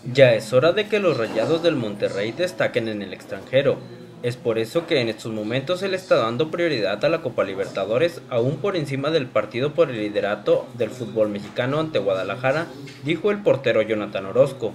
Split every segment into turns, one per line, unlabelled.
Ya es hora de que los Rayados del Monterrey destaquen en el extranjero. Es por eso que en estos momentos se le está dando prioridad a la Copa Libertadores, aún por encima del partido por el liderato del fútbol mexicano ante Guadalajara, dijo el portero Jonathan Orozco.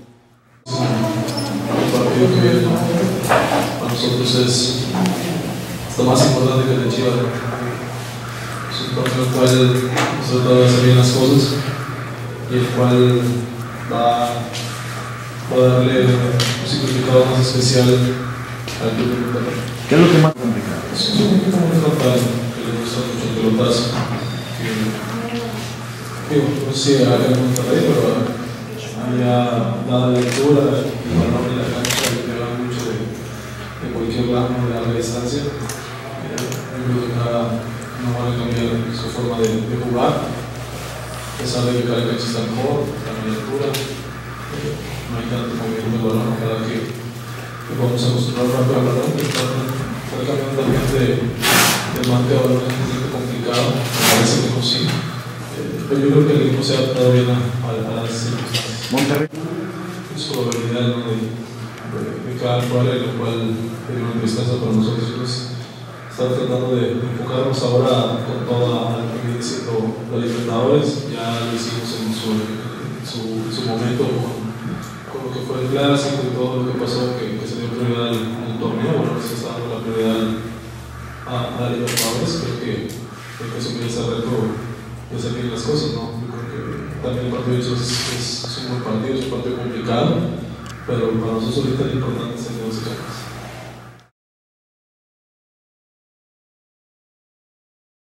Un partido que para nosotros es lo más importante que el Chivas. Es un partido en el cual nosotros vamos a hacer bien las cosas y el cual va a darle un significado más especial al club de Monterrey.
¿Qué es lo que más complicado?
Es un equipo muy frontal, que le gusta mucho el pelotazo. No sé si acá en Monterrey, pero allá, dada la lectura, el balón y la cancha le pegan mucho de cualquier rango de larga distancia. Yo creo que no van a cambiar su forma de jugar, a pesar de que cada cancha está mejor, la lectura, no hay tanto movimiento de balón, ojalá que vamos a acostumbrar rápido al balón, que está cambiando también de mante a balón, es un poquito complicado, me parece que no sí. Pero yo creo que el equipo se ha adaptado bien a las circunstancias.
Monterrey.
Es probabilidad, ¿no? de cada jugador, en el cual tiene una tristeza para nosotros. Estamos tratando de enfocarnos ahora con toda lo que viene siendo la Libertadores. Ya lo hicimos en su momento con lo que fue el clásico y todo lo que pasó, que se dio prioridad al torneo. Bueno, se está dando la prioridad a la Libertadores. Creo que asumir ese reto de hacer bien las cosas, ¿no? Yo creo que también el partido es un buen partido, es un partido complicado, pero para nosotros ahorita lo importante es el negocio.